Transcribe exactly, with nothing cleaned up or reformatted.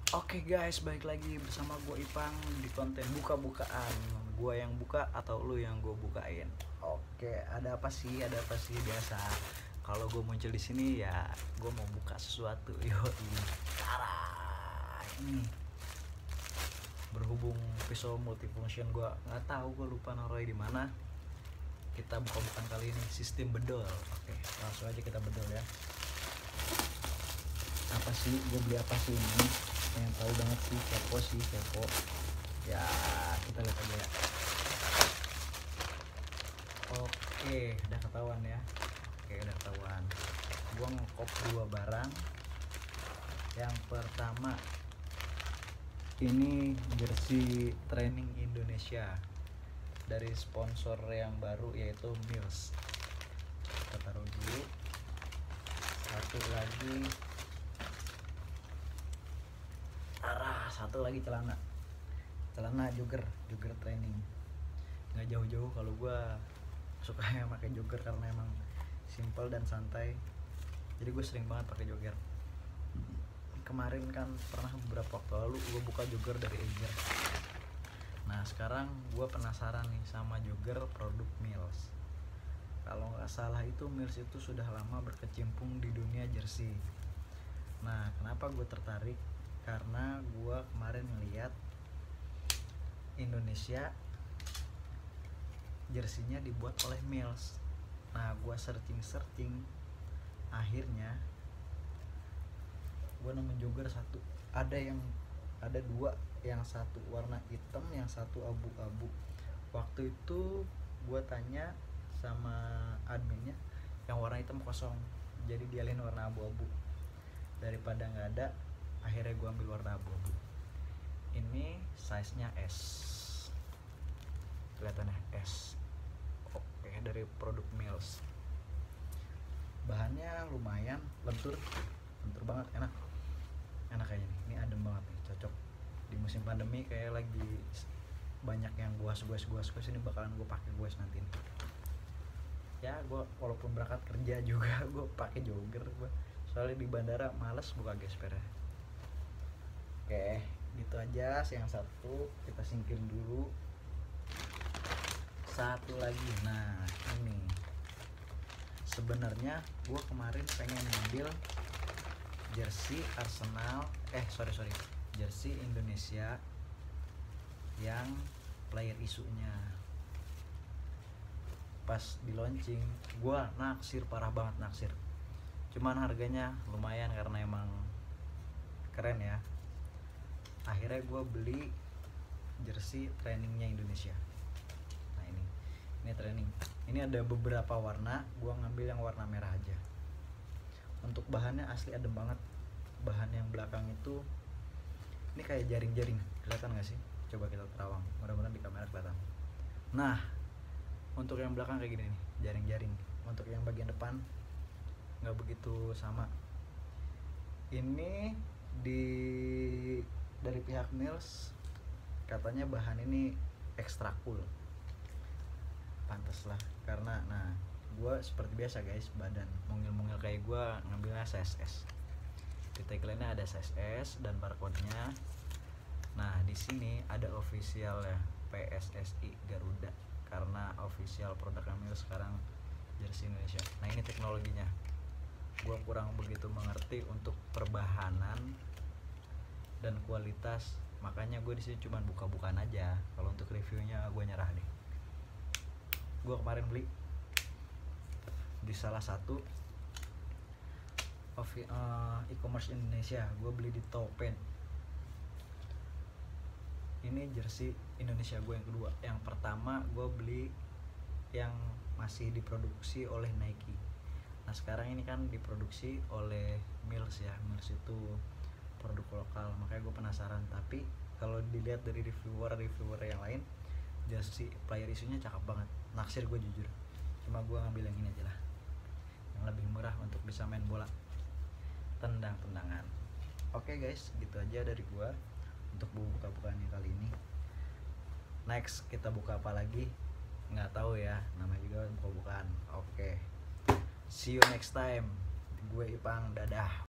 Oke guys, balik lagi bersama gue Ipang di konten buka-bukaan. Gue yang buka atau lu yang gue bukain. Oke, ada apa sih? Ada apa sih biasa? Kalau gue muncul di sini ya, gue mau buka sesuatu. Yo, sekarang ini berhubung pisau multifunction gue nggak tahu, gue lupa naruhnya di mana. Kita buka-bukaan kali ini sistem bedol. Oke, langsung aja kita bedol ya. Apa sih? Gue beli apa sih ini? Pengen tahu banget sih, kepo sih kepo ya, kita lihat aja ya. Oke, udah ketahuan ya. Oke, udah ketahuan. Gua ngekop dua barang. Yang pertama ini jersey training Indonesia dari sponsor yang baru yaitu Mills. Kita taruh dulu. Satu lagi arah satu lagi celana celana jogger jogger training. Nggak jauh-jauh kalau gue suka yang pakai jogger karena emang simple dan santai, jadi gue sering banget pakai jogger. Kemarin kan pernah beberapa waktu lalu gue buka jogger dari Eiger. Nah sekarang gue penasaran nih sama jogger produk Mills. Kalau nggak salah itu Mills itu sudah lama berkecimpung di dunia jersey. Nah kenapa gue tertarik? Karena gue kemarin ngeliat Indonesia jersinya dibuat oleh Mills. Nah gue searching-searching, akhirnya gue nemu jogger satu. Ada yang ada dua, yang satu warna hitam, yang satu abu-abu. Waktu itu gue tanya sama adminnya, yang warna hitam kosong, jadi dialihin warna abu-abu. Daripada nggak ada, akhirnya gue ambil warna abu-abu. Ini size nya S, kelihatannya S. Oke, dari produk Mills. Bahannya lumayan lentur, lentur banget, enak enak kayaknya nih. Ini adem banget nih, cocok di musim pandemi. Kayak lagi banyak yang guas guas guas guas, ini bakalan gue pakai guas nanti nih. Ya gue walaupun berangkat kerja juga gue pakai jogger gue, soalnya di bandara males buka gesper ya. Oke, gitu aja. Yang satu kita singkirin dulu. Satu lagi, nah ini sebenarnya gue kemarin pengen ngambil jersey Arsenal, eh sorry sorry jersey Indonesia yang player isunya. Pas di launching gue naksir, parah banget naksir. Cuman harganya lumayan karena emang keren ya. Akhirnya gue beli jersey trainingnya Indonesia. Nah ini, ini training. Ini ada beberapa warna, gue ngambil yang warna merah aja. Untuk bahannya asli adem banget. Bahan yang belakang itu ini kayak jaring-jaring, kelihatan nggak sih? Coba kita terawang, mudah-mudahan di kamera kelihatan. Nah, untuk yang belakang kayak gini nih, jaring-jaring. Untuk yang bagian depan nggak begitu sama. Ini di dari pihak Mills katanya bahan ini ekstra cool. Pantes lah, karena nah gue seperti biasa guys, badan mungil-mungil kayak gue ngambilnya size S. Di tagline-nya ada size S dan barcode-nya. Nah di sini ada official ya, P S S I Garuda, karena official produk Mills sekarang jersey Indonesia. Nah ini teknologinya, gue kurang begitu mengerti untuk perbahanan dan kualitas, makanya gue di sini cuma buka-bukaan aja. Kalau untuk reviewnya gue nyerah deh. Gue kemarin beli di salah satu uh, e-commerce Indonesia, gue beli di Topen. Ini jersey Indonesia gue yang kedua. Yang pertama gue beli yang masih diproduksi oleh Nike. Nah sekarang ini kan diproduksi oleh Mills ya. Mills itu produk lokal, makanya gue penasaran. Tapi kalau dilihat dari reviewer-reviewer yang lain, jersey player isunya cakep banget, naksir gue jujur. Cuma gue ngambil yang ini aja lah, yang lebih murah untuk bisa main bola tendang-tendangan. Oke guys, gitu aja dari gue untuk buka-bukaan kali ini. Next kita buka apa lagi? Nggak tahu ya, namanya juga buka-bukaan. Oke, see you next time. Gue Ipang, dadah.